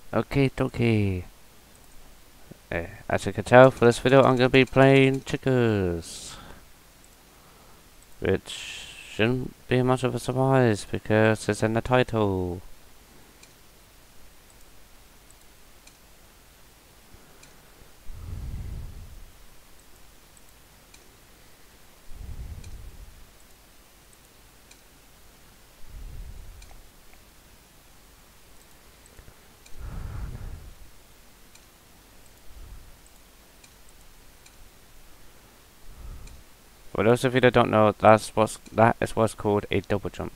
Okay, dokie. As you can tell, for this video I'm going to be playing Checkers, which shouldn't be much of a surprise because it's in the title. For those of you that don't know, that is what's called a double jump.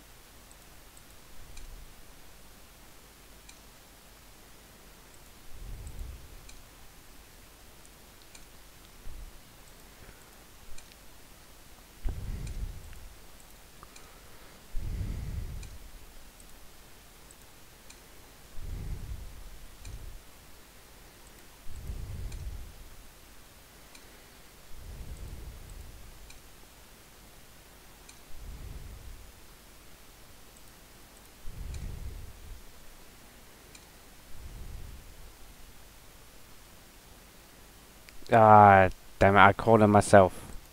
Ah, damn it, I called him myself.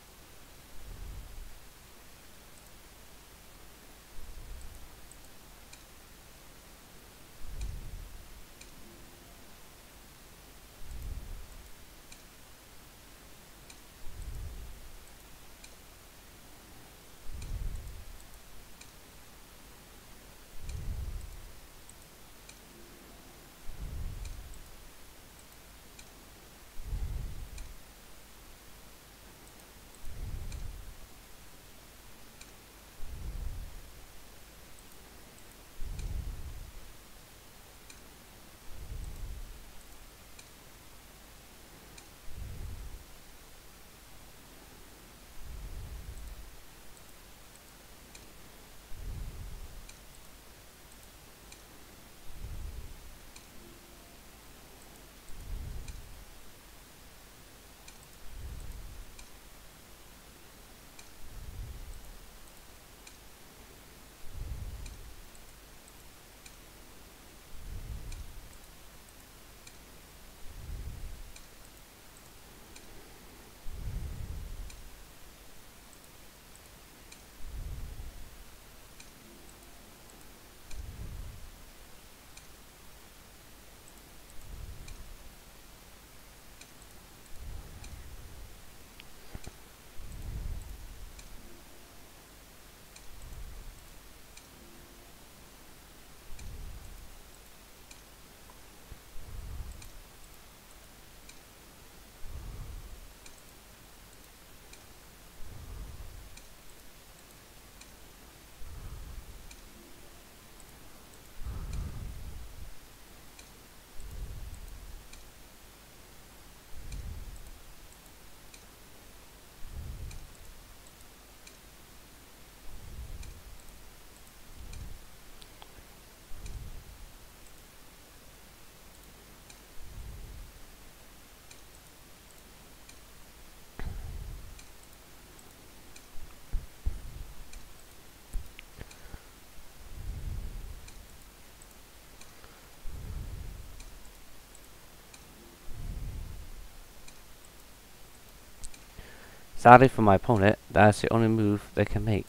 Sadly for my opponent, that's the only move they can make.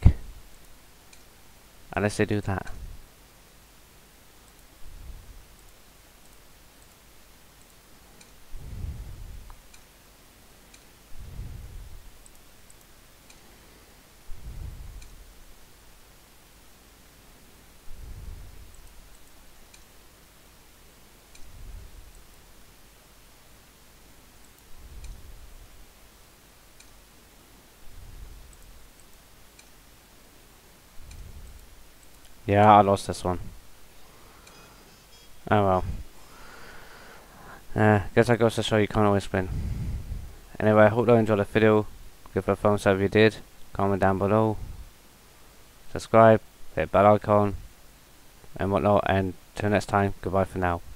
Unless they do that. Yeah, I lost this one. Oh well. Guess that goes to show you can't always win. Anyway, I hope you enjoyed the video. Give it a thumbs up if you did. Comment down below. Subscribe. Hit bell icon. And whatnot. And till next time, goodbye for now.